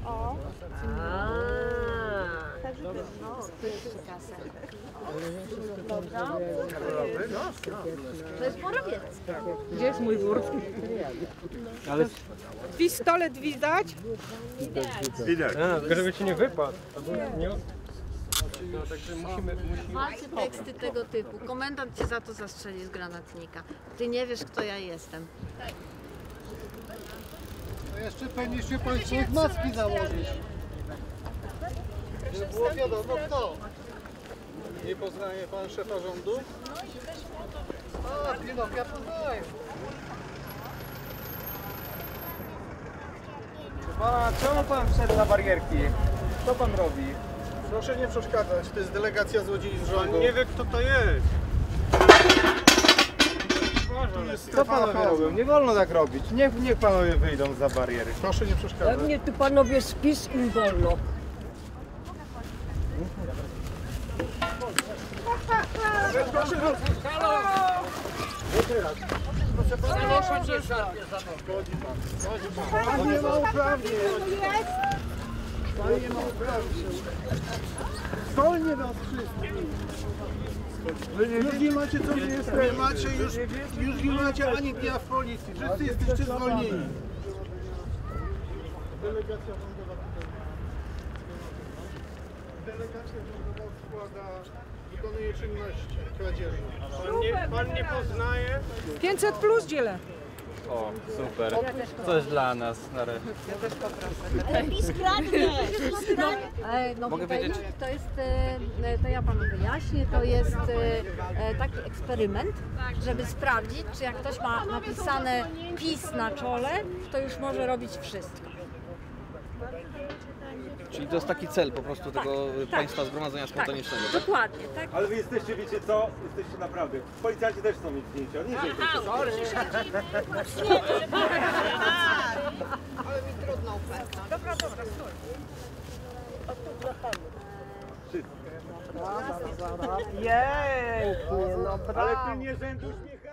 O. Dobra. To jest Morawiecki. Gdzie jest mój wór? Ale Pistolet widać? Widać. tylko żeby ci nie wypadł. Nie... No, także musimy... Macie teksty tego typu. Komendant cię za to zastrzeli z granatnika. Ty nie wiesz, kto ja jestem. To jeszcze powinniście Państwo maski założyć. Żeby było wiadomo kto. Nie poznaje Pan szefa rządu? A, Pinok, ja poznaję. Pana, czemu pan wszedł na barierki? Co pan robi? Proszę nie przeszkadzać, to jest delegacja złodziei z rządu. Pan nie wie, kto to jest. Co panowie robią? Nie wolno tak robić. Niech panowie wyjdą za bariery. Proszę nie przeszkadzać. Pewnie tu panowie spis im wolno. Pan nie ma uprawnień. Pan nie ma uprawnień. Zwolnię was wszystkich. Już nie macie co mnie jest. Nie macie już nie macie ani dnia w policji. Wszyscy jesteście zwolnieni. Delegacja rządowa Delegacja rządowa składa, wykonuje czynności kradzieżne. Pan nie poznaje? 500 plus dzielę. O, super. Coś dla nas nareszcie. No Mogę tutaj wiedzieć? to jest, to ja panu wyjaśnię, to jest taki eksperyment, żeby sprawdzić, czy jak ktoś ma napisane PiS na czole, to już może robić wszystko. Czyli to jest taki cel po prostu tego państwa zgromadzenia spontanicznego, tak? Dokładnie, tak? Ale wy jesteście, wiecie co? Jesteście naprawdę. Policjanci też chcą mieć zdjęcia. Niżej proszę. Ale mi trudno upewnić. Dobra, stój. Pięknie, no brawo. Ale ty nie rzędu uśmiech.